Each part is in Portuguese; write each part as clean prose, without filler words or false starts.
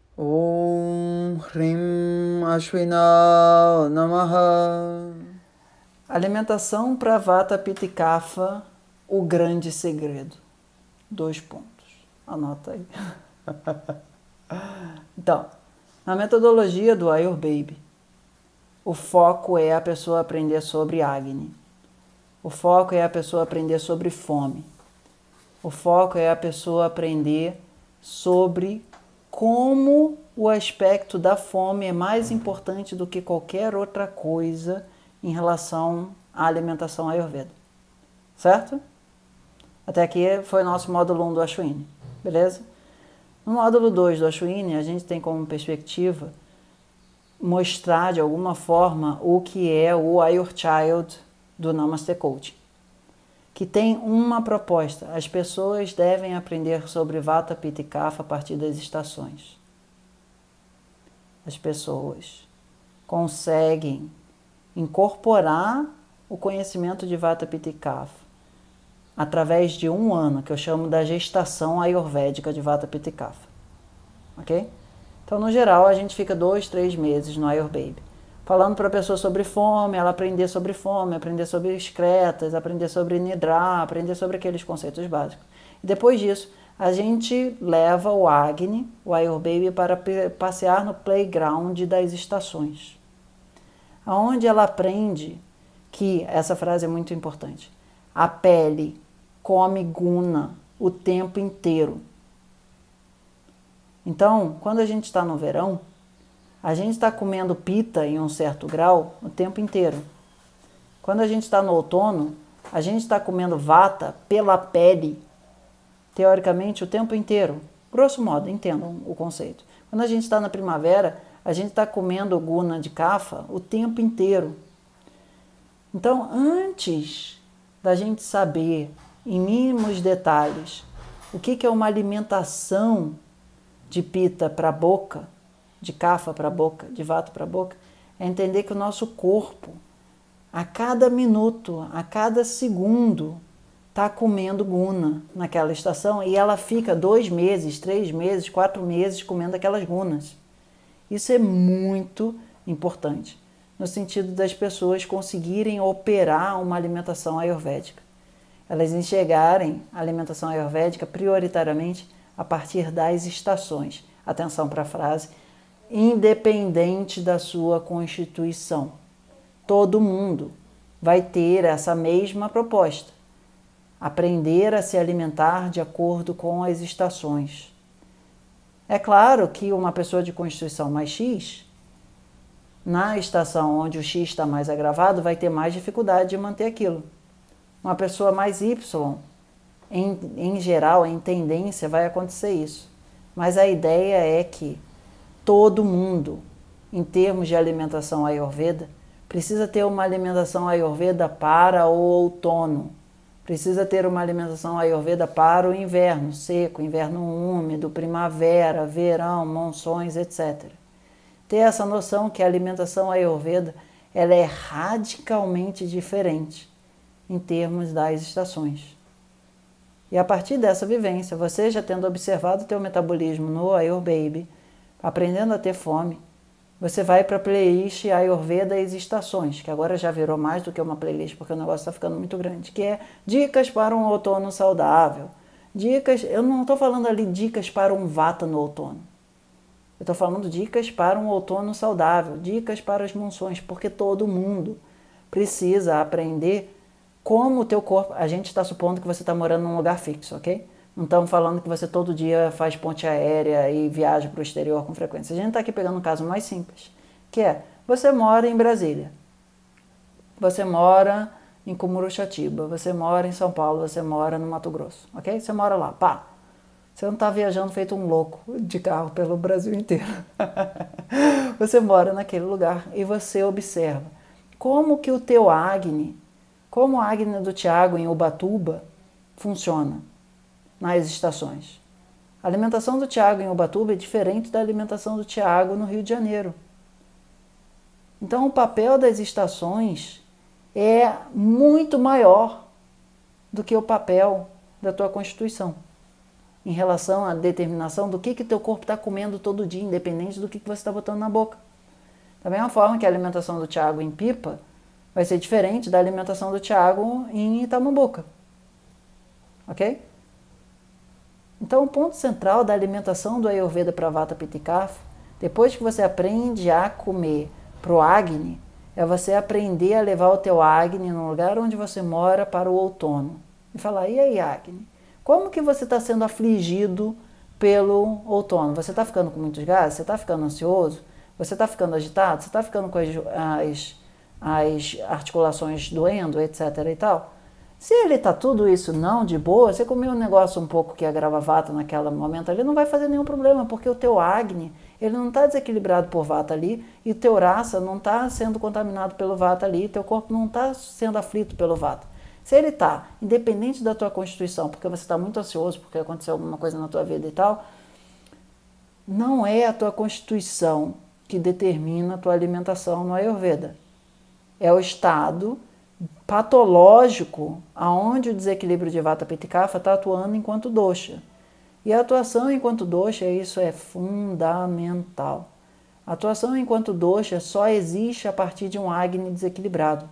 Om Hrim Ashwina Namaha. Alimentação para Vata Pitta e Kapha, o grande segredo. 2 pontos. Anota aí. Então, na metodologia do Ayurveda, o foco é a pessoa aprender sobre Agni. O foco é a pessoa aprender sobre fome. O foco é a pessoa aprender sobre como o aspecto da fome é mais importante do que qualquer outra coisa em relação à alimentação Ayurveda. Certo? Até aqui foi o nosso módulo 1 do Ashwini, beleza? No módulo 2 do Ashwini, a gente tem como perspectiva mostrar de alguma forma o que é o Ayur Child do Namaste Coaching, que tem uma proposta: as pessoas devem aprender sobre Vata, Pitta e Kapha a partir das estações. As pessoas conseguem incorporar o conhecimento de Vata, Pitta e Kapha através de 1 ano, que eu chamo da gestação ayurvédica de Vata, Pitta e Kapha. Ok? Então, no geral, a gente fica 2, 3 meses no Ayurveda, falando para a pessoa sobre fome, ela aprender sobre fome, aprender sobre excretas, aprender sobre nidra, aprender sobre aqueles conceitos básicos. E depois disso, a gente leva o Agni, o Ayurveda, para passear no playground das estações, onde ela aprende que, essa frase é muito importante, a pele come guna o tempo inteiro. Então, quando a gente está no verão, a gente está comendo pita em um certo grau o tempo inteiro. Quando a gente está no outono, a gente está comendo vata pela pele, teoricamente, o tempo inteiro. Grosso modo, entendam o conceito. Quando a gente está na primavera, a gente está comendo guna de kapha o tempo inteiro. Então, antes da gente saber, em mínimos detalhes, o que é uma alimentação de pita para a boca, de kapha para a boca, de vata para a boca, é entender que o nosso corpo, a cada minuto, a cada segundo, está comendo guna naquela estação e ela fica 2 meses, 3 meses, 4 meses comendo aquelas gunas. Isso é muito importante, no sentido das pessoas conseguirem operar uma alimentação ayurvédica. Elas enxergarem a alimentação ayurvédica prioritariamente a partir das estações. Atenção para a frase, independente da sua constituição. Todo mundo vai ter essa mesma proposta. Aprender a se alimentar de acordo com as estações. É claro que uma pessoa de constituição mais X, na estação onde o X está mais agravado, vai ter mais dificuldade de manter aquilo. Uma pessoa mais Y, em geral, em tendência, vai acontecer isso. Mas a ideia é que todo mundo, em termos de alimentação Ayurveda, precisa ter uma alimentação Ayurveda para o outono. Precisa ter uma alimentação Ayurveda para o inverno seco, inverno úmido, primavera, verão, monções, etc. Ter essa noção que a alimentação Ayurveda ela é radicalmente diferente em termos das estações. E a partir dessa vivência, você já tendo observado o teu metabolismo no Ayurveda, aprendendo a ter fome, você vai para a playlist Ayurveda e Estações, que agora já virou mais do que uma playlist, porque o negócio está ficando muito grande, que é dicas para um outono saudável. Dicas, eu não estou falando ali dicas para um vata no outono. Eu estou falando dicas para um outono saudável, dicas para as monções, porque todo mundo precisa aprender como o teu corpo... A gente está supondo que você está morando num lugar fixo, ok? Não estamos falando que você todo dia faz ponte aérea e viaja para o exterior com frequência. A gente está aqui pegando um caso mais simples, que é, você mora em Brasília, você mora em Cumuruxatiba, você mora em São Paulo, você mora no Mato Grosso, ok? Você mora lá, pá. Você não está viajando feito um louco de carro pelo Brasil inteiro. Você mora naquele lugar e você observa como que o teu Agni, como o Agni do Tiago em Ubatuba funciona nas estações. A alimentação do Tiago em Ubatuba é diferente da alimentação do Tiago no Rio de Janeiro. Então, o papel das estações é muito maior do que o papel da tua Constituição. em relação à determinação do que teu corpo está comendo todo dia, independente do que você está botando na boca. Da mesma forma que a alimentação do Thiago em Pipa vai ser diferente da alimentação do Thiago em Itamambuca. Ok? Então, o ponto central da alimentação do Ayurveda para Vata, Pitta e Kapha, depois que você aprende a comer pro Agni, é você aprender a levar o teu Agni no lugar onde você mora para o outono. E falar, e aí, Agni, como que você está sendo afligido pelo outono? Você está ficando com muitos gases? Você está ficando ansioso? Você está ficando agitado? Você está ficando com as articulações doendo, etc. e tal? Se ele está tudo isso não de boa, você comeu um negócio um pouco que agrava Vata naquele momento ali, não vai fazer nenhum problema, porque o teu Agni, ele não está desequilibrado por Vata ali, e o teu Rasa não está sendo contaminado pelo Vata ali, teu corpo não está sendo aflito pelo Vata. Se ele está, independente da tua constituição, porque você está muito ansioso, porque aconteceu alguma coisa na tua vida e tal, não é a tua constituição que determina a tua alimentação no Ayurveda. É o estado patológico aonde o desequilíbrio de Vata, Pitta e Kapha está atuando enquanto dosha. E a atuação enquanto dosha, isso é fundamental. A atuação enquanto dosha só existe a partir de um Agni desequilibrado.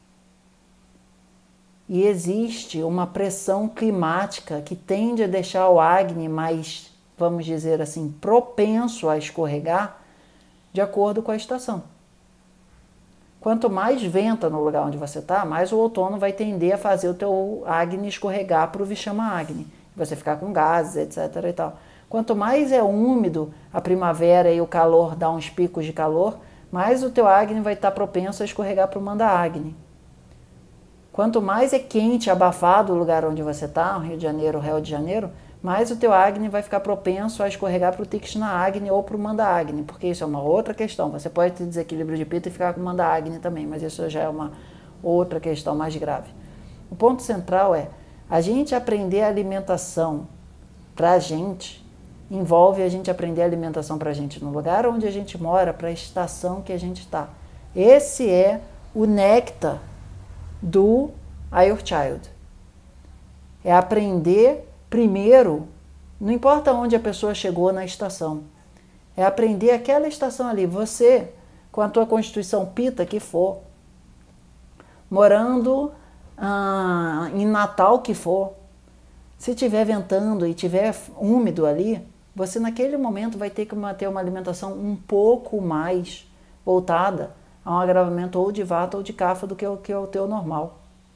E existe uma pressão climática que tende a deixar o Agni mais, vamos dizer assim, propenso a escorregar de acordo com a estação. Quanto mais venta no lugar onde você está, mais o outono vai tender a fazer o teu Agni escorregar para o Vishama Agni. Você ficar com gases, etc. e tal. Quanto mais é úmido a primavera e o calor dá uns picos de calor, mais o teu Agni vai estar propenso a escorregar para o Manda Agni. Quanto mais é quente, abafado o lugar onde você está, Rio de Janeiro, Rio de Janeiro, mais o teu Agni vai ficar propenso a escorregar para o Tikshna Agni ou para o Manda Agni, porque isso é uma outra questão. Você pode ter desequilíbrio de Pitta e ficar com Manda Agni também, mas isso já é uma outra questão mais grave. O ponto central é, a gente aprender a alimentação para a gente, envolve a gente aprender a alimentação para a gente no lugar onde a gente mora, para a estação que a gente está. Esse é o néctar do Ayur Child. É aprender primeiro, não importa onde a pessoa chegou na estação, é aprender aquela estação ali. Você, com a tua constituição Pitta que for, morando em Natal que for, se estiver ventando e estiver úmido ali, você naquele momento vai ter que manter uma alimentação um pouco mais voltada a um agravamento ou de Vata ou de Kapha do que é o teu normal.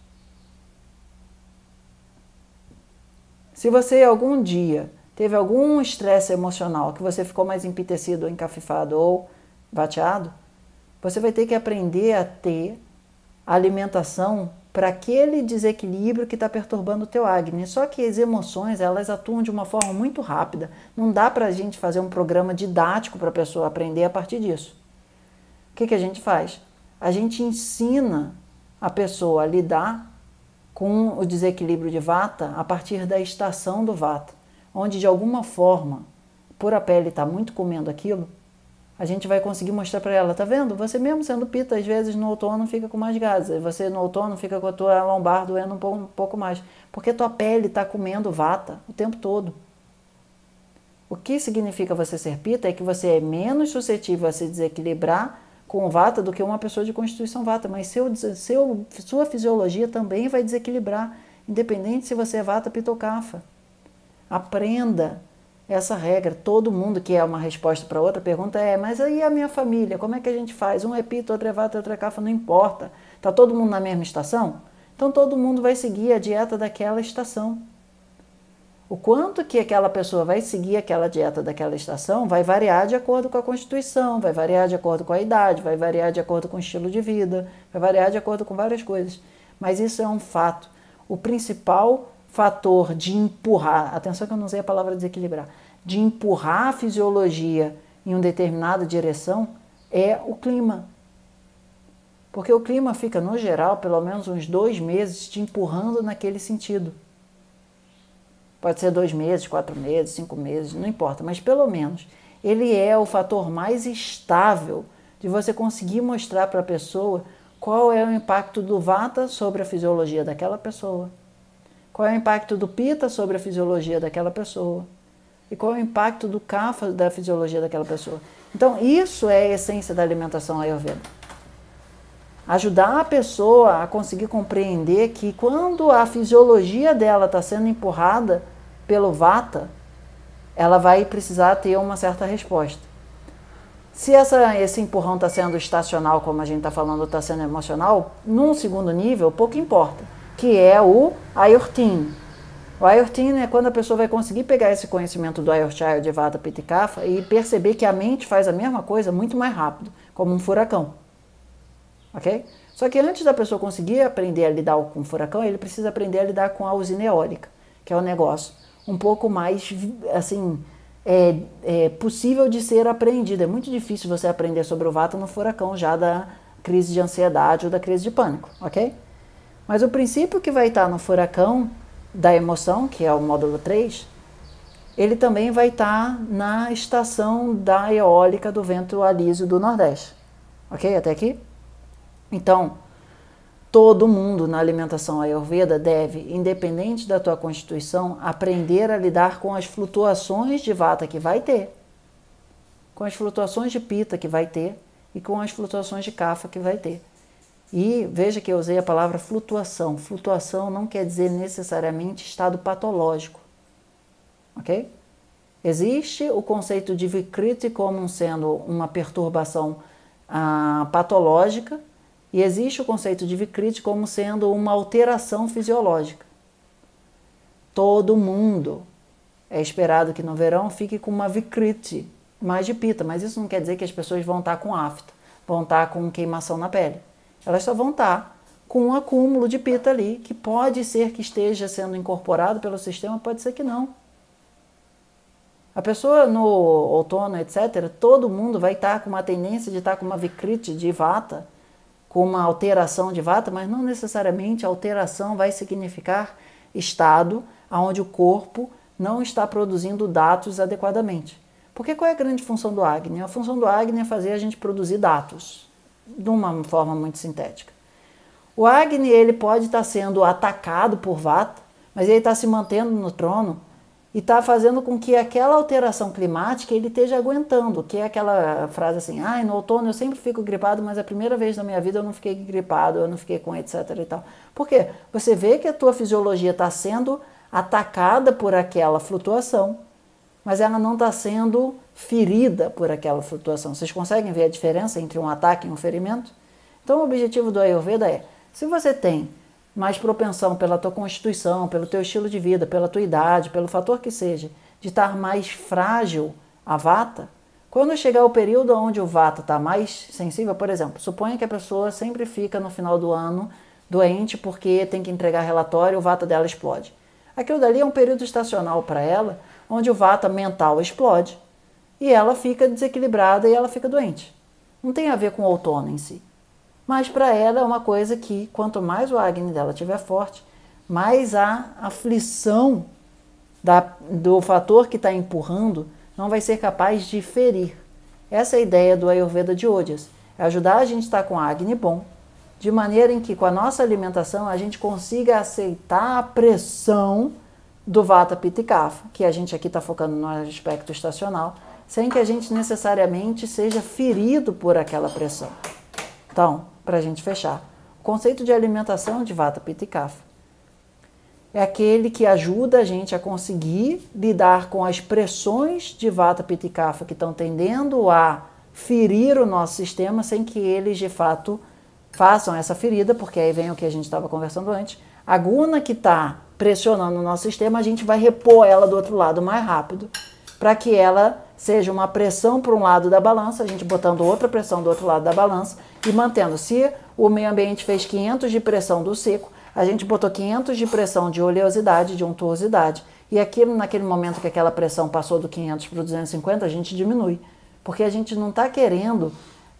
Se você algum dia teve algum estresse emocional, que você ficou mais empitecido, ou encafifado ou vateado, você vai ter que aprender a ter alimentação para aquele desequilíbrio que está perturbando o teu Agni. Só que as emoções, elas atuam de uma forma muito rápida. Não dá para a gente fazer um programa didático para a pessoa aprender a partir disso. O que a gente faz? A gente ensina a pessoa a lidar com o desequilíbrio de Vata a partir da estação do Vata, onde de alguma forma, por a pele estar muito comendo aquilo, a gente vai conseguir mostrar para ela, tá vendo? Você mesmo sendo Pitta, às vezes no outono fica com mais gases, você no outono fica com a tua lombar doendo um pouco mais, porque tua pele está comendo Vata o tempo todo. O que significa você ser Pitta é que você é menos suscetível a se desequilibrar com o Vata do que uma pessoa de constituição Vata, mas sua fisiologia também vai desequilibrar, independente se você é Vata, Pitta ou Kapha. Aprenda essa regra. Todo mundo que é uma resposta para outra pergunta mas aí a minha família, como é que a gente faz? Um é Pitta, outro é Vata, outro é Kapha, não importa. Está todo mundo na mesma estação? Então todo mundo vai seguir a dieta daquela estação. O quanto que aquela pessoa vai seguir aquela dieta daquela estação vai variar de acordo com a constituição, vai variar de acordo com a idade, vai variar de acordo com o estilo de vida, vai variar de acordo com várias coisas. Mas isso é um fato. O principal fator de empurrar, atenção que eu não usei a palavra desequilibrar, de empurrar a fisiologia em uma determinada direção é o clima. Porque o clima fica, no geral, pelo menos uns 2 meses te empurrando naquele sentido. Pode ser 2 meses, 4 meses, 5 meses, não importa, mas pelo menos ele é o fator mais estável de você conseguir mostrar para a pessoa qual é o impacto do Vata sobre a fisiologia daquela pessoa, Qual é o impacto do Pitta sobre a fisiologia daquela pessoa? E qual é o impacto do Kapha da fisiologia daquela pessoa? Então, isso é a essência da alimentação Ayurveda. Ajudar a pessoa a conseguir compreender que quando a fisiologia dela está sendo empurrada pelo Vata, ela vai precisar ter uma certa resposta. Se esse empurrão está sendo estacional, como a gente está falando, está sendo emocional, num segundo nível, pouco importa, que é o Ayurtin. O Ayurtin é quando a pessoa vai conseguir pegar esse conhecimento do Ayurchaya, de Vata, Pitta e Kapha e perceber que a mente faz a mesma coisa muito mais rápido, como um furacão. Ok? Só que antes da pessoa conseguir aprender a lidar com o furacão, ele precisa aprender a lidar com a usina eólica, que é um negócio um pouco mais, assim, possível de ser aprendido. É muito difícil você aprender sobre o Vata no furacão já da crise de ansiedade ou da crise de pânico, ok? Mas o princípio que vai estar no furacão da emoção, que é o módulo 3, ele também vai estar na estação da eólica do vento alísio do Nordeste. Ok? Até aqui? Então, todo mundo na alimentação Ayurveda deve, independente da tua constituição, aprender a lidar com as flutuações de Vata que vai ter, com as flutuações de Pitta que vai ter e com as flutuações de Kapha que vai ter. E veja que eu usei a palavra flutuação. Flutuação não quer dizer necessariamente estado patológico. Ok? Existe o conceito de Vikriti como sendo uma perturbação patológica e existe o conceito de Vikriti como sendo uma alteração fisiológica. Todo mundo é esperado que no verão fique com uma Vikriti mais de Pitta, mas isso não quer dizer que as pessoas vão estar com afta, vão estar com queimação na pele. Elas só vão estar com um acúmulo de Pitta ali, que pode ser que esteja sendo incorporado pelo sistema, pode ser que não. A pessoa no outono, etc., todo mundo vai estar com uma tendência de estar com uma Vikriti de Vata, com uma alteração de Vata, mas não necessariamente a alteração vai significar estado onde o corpo não está produzindo dados adequadamente. Porque qual é a grande função do Agni? A função do Agni é fazer a gente produzir dados de uma forma muito sintética. O Agni, ele pode estar sendo atacado por Vata, mas ele está se mantendo no trono e está fazendo com que aquela alteração climática ele esteja aguentando, que é aquela frase assim, no outono eu sempre fico gripado, mas a primeira vez na minha vida eu não fiquei gripado, eu não fiquei com etc e tal. Por quê? Você vê que a tua fisiologia está sendo atacada por aquela flutuação, mas ela não está sendo ferida por aquela flutuação. Vocês conseguem ver a diferença entre um ataque e um ferimento? Então o objetivo do Ayurveda é, se você tem mais propensão pela tua constituição, pelo teu estilo de vida, pela tua idade, pelo fator que seja, de estar mais frágil a Vata, quando chegar o período onde o Vata está mais sensível, por exemplo, suponha que a pessoa sempre fica no final do ano doente porque tem que entregar relatório e o Vata dela explode. Aquilo dali é um período estacional para ela, onde o Vata mental explode e ela fica desequilibrada e ela fica doente. Não tem a ver com o outono em si. Mas para ela é uma coisa que, quanto mais o Agni dela estiver forte, mais a aflição do fator que está empurrando não vai ser capaz de ferir. Essa é a ideia do Ayurveda de Ojas. É ajudar a gente a estar com Agni bom, de maneira em que com a nossa alimentação a gente consiga aceitar a pressão do Vata, Pitta e Kapha, que a gente aqui está focando no aspecto estacional, sem que a gente necessariamente seja ferido por aquela pressão. Então, para a gente fechar, o conceito de alimentação de Vata, Pitta e Kapha é aquele que ajuda a gente a conseguir lidar com as pressões de Vata, Pitta e Kapha que estão tendendo a ferir o nosso sistema sem que eles, de fato, façam essa ferida, porque aí vem o que a gente estava conversando antes. A guna que está pressionando o nosso sistema, a gente vai repor ela do outro lado mais rápido, para que ela seja uma pressão para um lado da balança, a gente botando outra pressão do outro lado da balança e mantendo. Se o meio ambiente fez 500 de pressão do seco, a gente botou 500 de pressão de oleosidade, de untuosidade, e aquilo, naquele momento que aquela pressão passou do 500 para o 250, a gente diminui, porque a gente não está querendo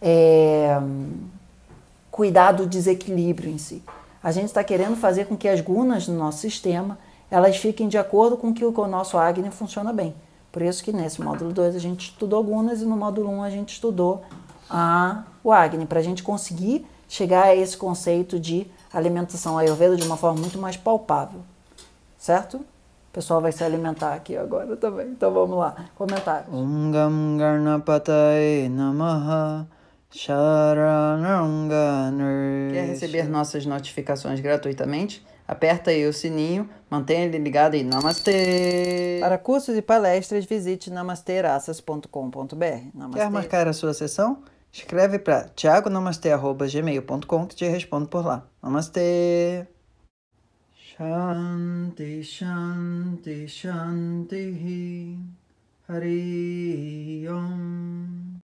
cuidar do desequilíbrio em si. A gente está querendo fazer com que as gunas no nosso sistema, elas fiquem de acordo com que o nosso Agni funciona bem. Por isso que nesse módulo 2 a gente estudou gunas e no módulo 1 a gente estudou o Agni, para a gente conseguir chegar a esse conceito de alimentação Ayurveda de uma forma muito mais palpável. certo? O pessoal vai se alimentar aqui agora também. Então vamos lá. Comentários. Om Gam Ganapataye Namaha Sharanam Quer receber Ganesha. nossas notificações gratuitamente? Aperta aí o sininho, mantenha ele ligado e namastê! Para cursos e palestras, visite namasteiraças.com.br. Quer marcar a sua sessão? Escreve para thiagonamastê@gmail.com que te respondo por lá. Namastê! Shanti, Shanti, Shanti. Hari Om.